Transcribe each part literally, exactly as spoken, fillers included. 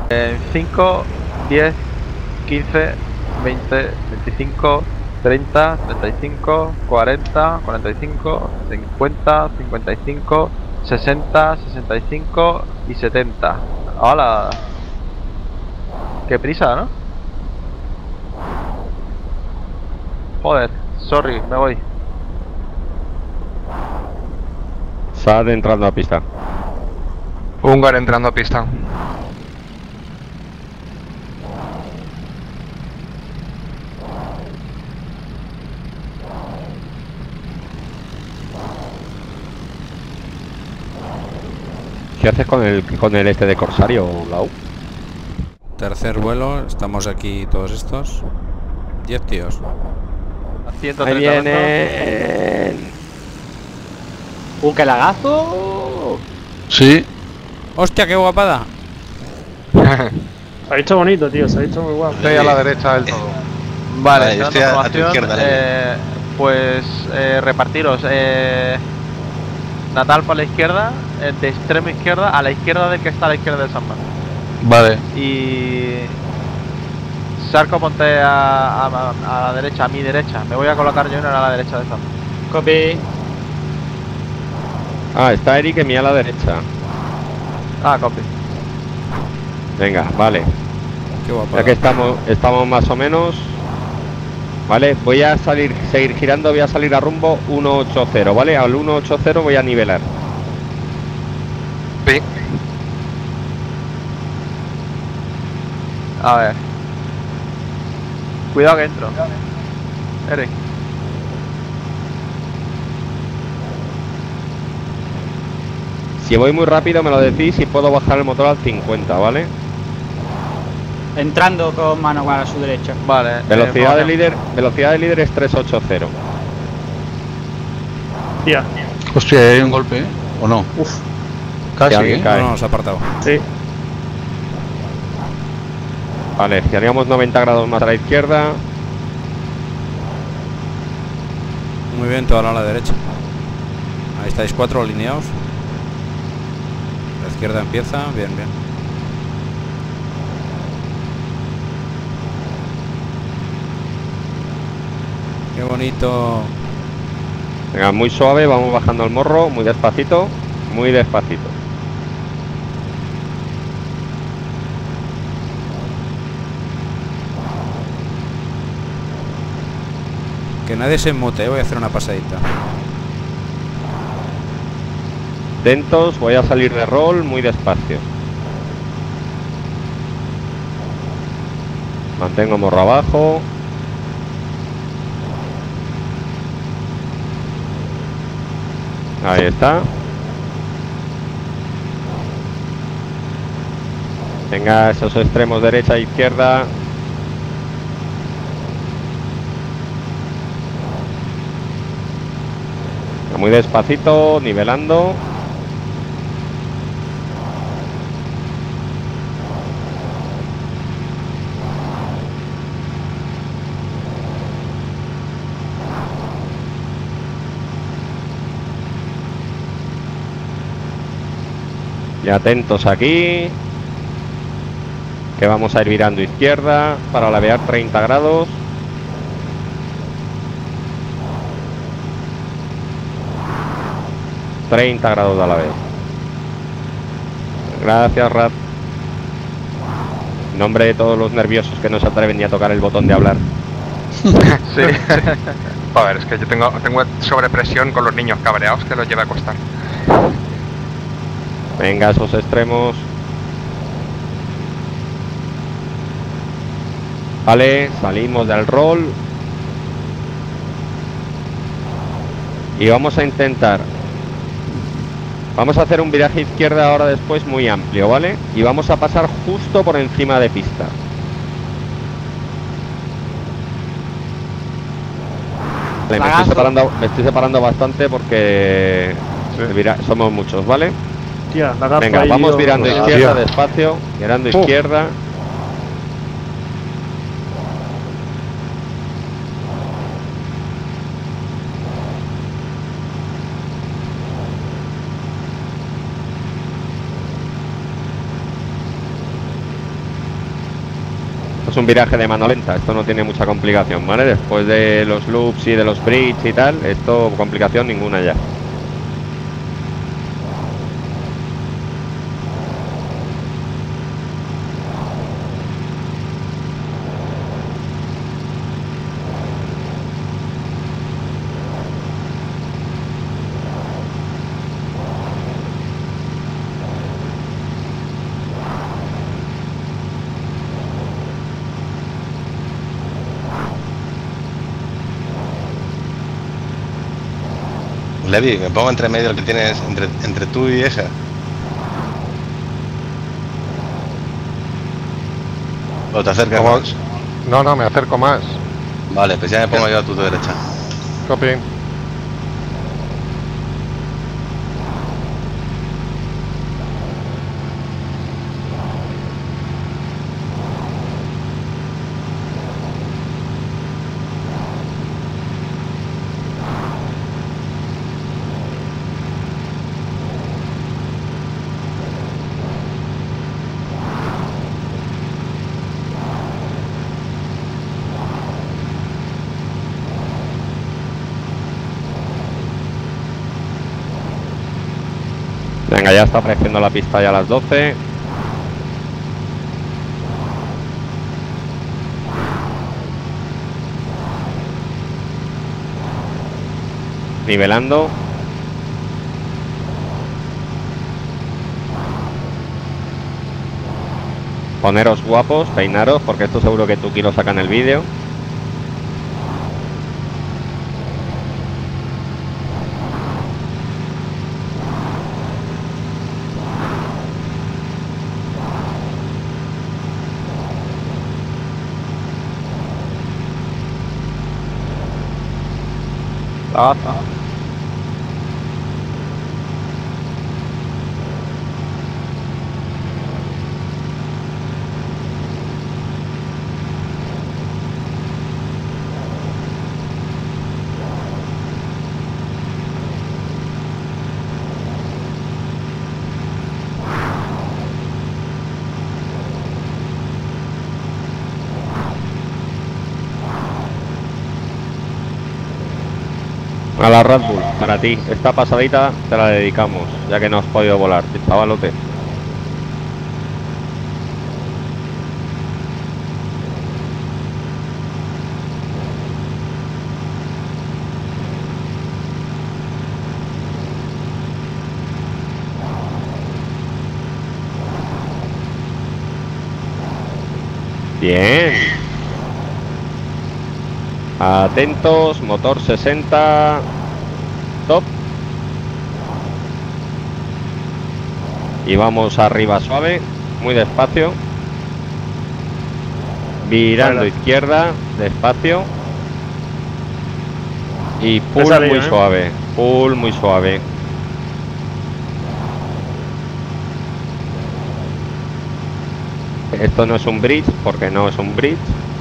cinco, diez, quince, veinte, veinticinco, treinta, treinta y cinco, cuarenta, cuarenta y cinco, cincuenta, cincuenta y cinco, sesenta, sesenta y cinco y setenta. ¡Hala! ¡Qué prisa!, ¿no? Joder, sorry, me voy. Sad entrando a pista. Húngaro entrando a pista. ¿Qué haces con el con el este de Corsario, Lau? Tercer vuelo, estamos aquí todos estos. diez tíos. Ahí vienen. ¡Un que lagazo! Sí. ¡Hostia, qué guapada! Se ha visto bonito, tío, se ha visto muy guapo. Estoy a la derecha del todo. Vale, Vale, yo estoy a- a tu izquierda, eh, pues eh, repartiros. Eh, Natal por la izquierda, eh, de extremo izquierda a la izquierda del que está a la izquierda de Sandman. Vale. Y Sarco, ponte a, a, a la derecha, a mi derecha. Me voy a colocar yo a la derecha de Sandman. Copy. Ah, está Eric en mí a la derecha. Ah, copy. Venga, vale. Qué guapada. Ya que estamos, estamos más o menos. Vale, voy a salir, seguir girando, voy a salir a rumbo ciento ochenta, ¿vale? Al ciento ochenta voy a nivelar. Sí. A ver. Cuidado que entro. Eric. Si voy muy rápido me lo decís y puedo bajar el motor al cincuenta, ¿vale? Entrando con mano a su derecha. Vale. Velocidad eh, de líder, velocidad de líder es trescientos ochenta. Tía. Hostia, hay un golpe, ¿eh? ¿O no? Uf. Casi, alguien ¿eh? cae. No, no, se ha apartado. Sí. Vale, si haríamos noventa grados más a la izquierda. Muy bien, toda la, la derecha. Ahí estáis cuatro alineados. La izquierda empieza, bien, bien. Qué bonito. Venga, muy suave, vamos bajando el morro, muy despacito, muy despacito. Que nadie se mute, voy a hacer una pasadita. Atentos, voy a salir de rol muy despacio. Mantengo morro abajo. Ahí está. Venga, esos extremos derecha e izquierda. Muy despacito, nivelando. Y atentos aquí, que vamos a ir virando izquierda para lavear treinta grados. treinta grados a la vez. Gracias, Rat. En nombre de todos los nerviosos que no se atreven ni a tocar el botón de hablar. Sí. Joder, es que yo tengo, tengo sobrepresión con los niños cabreados que los lleva a costar. Venga, esos extremos. Vale, salimos del rol. Y vamos a intentar. Vamos a hacer un viraje izquierda ahora después muy amplio, ¿vale? Y vamos a pasar justo por encima de pista. Vale, me estoy separando, me estoy separando bastante porque mira, somos muchos, ¿vale? Tía, la Venga, vamos virando tío. izquierda despacio, virando Uf. izquierda. Esto es un viraje de mano lenta, esto no tiene mucha complicación, ¿vale? Después de los loops y de los bridges y tal, esto complicación ninguna ya. Levi, me pongo entre medio el que tienes entre, entre tú y esa. ¿O te acercas ¿Cómo? más? No, no, me acerco más. Vale, pues ya me pongo yo a tu derecha. Copy. Venga, ya está apareciendo la pista ya a las doce. Nivelando. Poneros guapos, peinaros, porque esto seguro que Tuki lo saca en el vídeo. Ah, ah. A la Red Bull, para ti. Esta pasadita te la dedicamos, ya que no has podido volar, chavalote. Bien. Atentos, motor sesenta. Top. Y vamos arriba suave, muy despacio. Virando Vale. izquierda, despacio. Y full salido, muy ¿eh? suave, full muy suave. Esto no es un bridge, porque no es un bridge.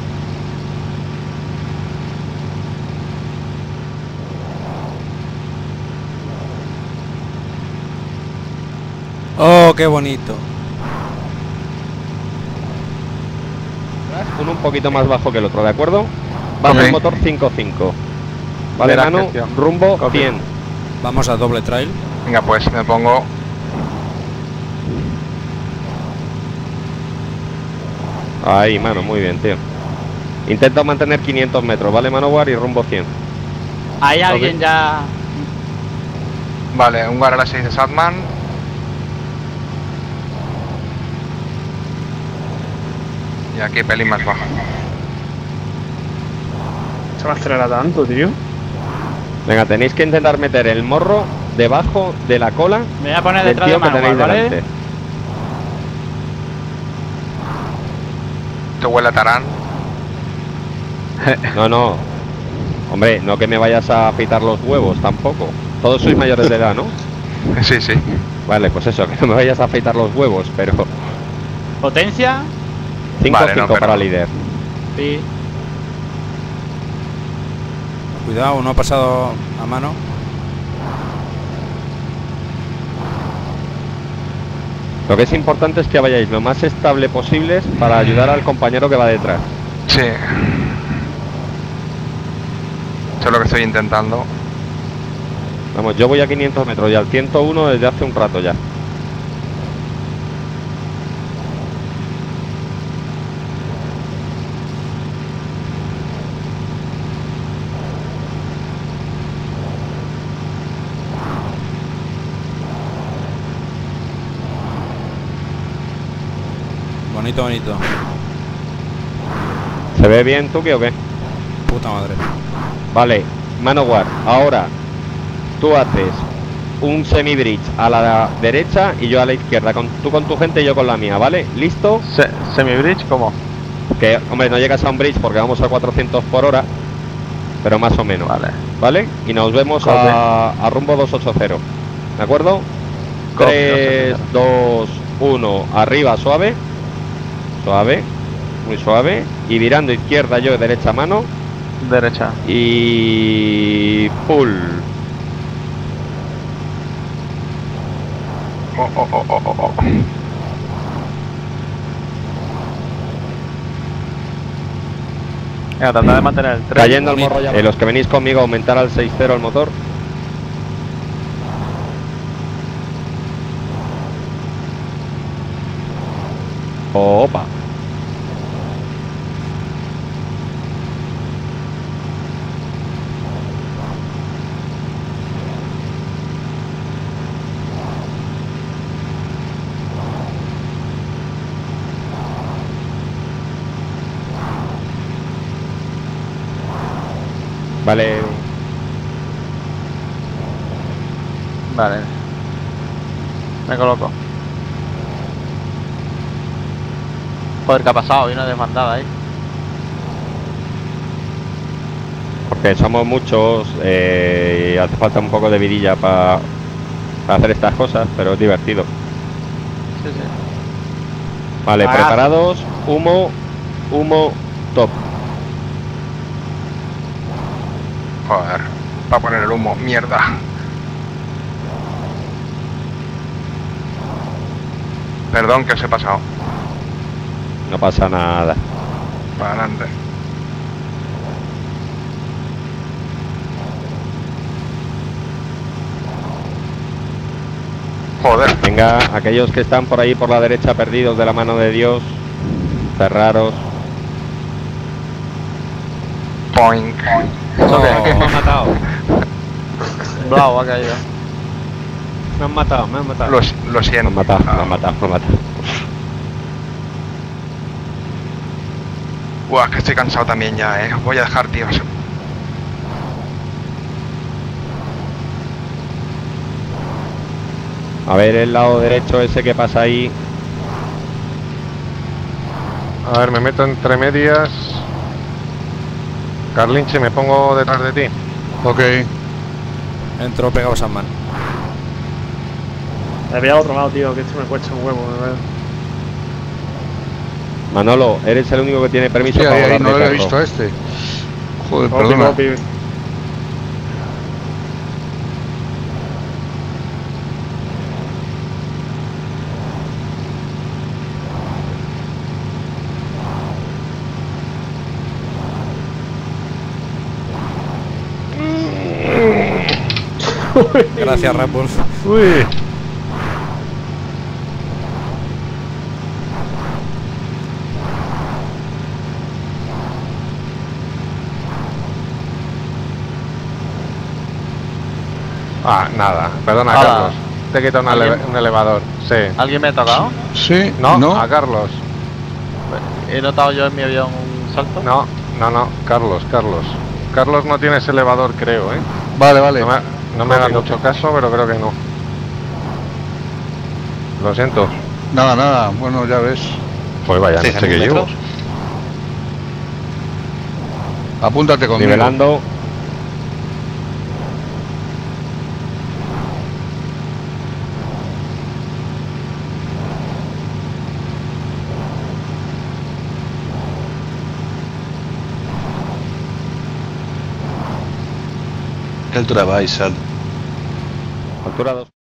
Oh, qué bonito. Uno un poquito más bajo que el otro, ¿de acuerdo? Vamos, Ok. motor cinco cinco. Vale, Mira, Manu, gestión. rumbo Copy. cien. Vamos a doble trail. Venga, pues me pongo. Ahí, Manu, muy bien, tío. Intento mantener quinientos metros, ¿vale, Manowar? Y rumbo cien. Hay alguien ya. Vale, un guard a las seis de Satman. Y aquí pelín más bajo. Se me acelera tanto, tío. Venga, tenéis que intentar meter el morro debajo de la cola Me voy a poner del detrás de tío que tenéis Manuel, ¿vale? delante. Te huele a tarán. No, no. Hombre, no que me vayas a afeitar los huevos tampoco. Todos sois mayores de edad, ¿no? Sí, sí. Vale, pues eso, que no me vayas a afeitar los huevos, pero Potencia. cinco cinco Vale, no, pero- para líder. Sí. Cuidado, no ha pasado a mano. Lo que es importante es que vayáis lo más estable posibles para ayudar al compañero que va detrás. Sí. Eso es lo que estoy intentando. Vamos, yo voy a quinientos metros y al ciento uno desde hace un rato ya. Bonito, bonito. ¿Se ve bien, Tuki, o qué? Puta madre. Vale, Manowar, ahora tú haces un semi-bridge a la derecha y yo a la izquierda, con, tú con tu gente y yo con la mía, ¿vale? ¿Listo? Se, ¿Semi-bridge cómo? Que, hombre, no llegas a un bridge porque vamos a cuatrocientos por hora, pero más o menos. Vale. ¿Vale? Y nos vemos Copy. a, a rumbo doscientos ochenta. ¿De acuerdo? Copy, tres, dos, uno, arriba, suave. Suave. Muy suave. Y virando izquierda yo, derecha mano. Derecha. Y... pull. Oh, oh, oh, oh, oh, oh. Venga, trata de mantener el tren. Cayendo el morro ya. Eh, los que venís conmigo, aumentar al seis cero el motor. Opa. Vale. Vale. Me coloco. Joder, ¿qué ha pasado? Hay una desbandada ahí. Porque somos muchos eh, y hace falta un poco de vidilla para hacer estas cosas, pero es divertido. Sí, sí. Vale, Agarra. preparados. Humo, humo, top. Joder. Va a poner el humo. Mierda. Perdón que os he pasado. No pasa nada. Para adelante. Joder. Venga, aquellos que están por ahí por la derecha perdidos de la mano de Dios, cerraros. Poink. ¿Eso qué? Me han matado. Bravo, ha caído. Me han matado, me han matado. Lo, lo Me siento. han matado, me han matado, me han matado. Buah, que estoy cansado también ya, eh. Os voy a dejar, tíos. A ver el lado derecho ese que pasa ahí. A ver, me meto entre medias. Carlinche, me pongo detrás de ti. Ok. Entro pegado a Sandman. Me voy al otro lado, tío, que esto me cuesta un huevo, de verdad. Manolo, eres el único que tiene permiso Sí, para ahí, ahí, volar no de lo había carro. visto a este. Joder, Copy, perdona. copy. Gracias, Red Bull. Uy. Ah, nada. Perdona, Hola. Carlos. Te he quitado un, ele- ¿Alguien? un elevador. Sí. ¿Alguien me ha tocado? Sí, No, no. a Carlos. ¿He notado yo en mi avión un salto? No, no, no. Carlos, Carlos. Carlos no tiene ese elevador, creo, ¿eh? Vale, vale. No me, no me Copy, hagas copy. mucho caso, pero creo que no. Lo siento. Nada, nada. Bueno, ya ves. Pues vaya, seis no sé qué llevo. metros. Apúntate conmigo. Nivelando. ¿Qué altura vais, Sal? Altura dos.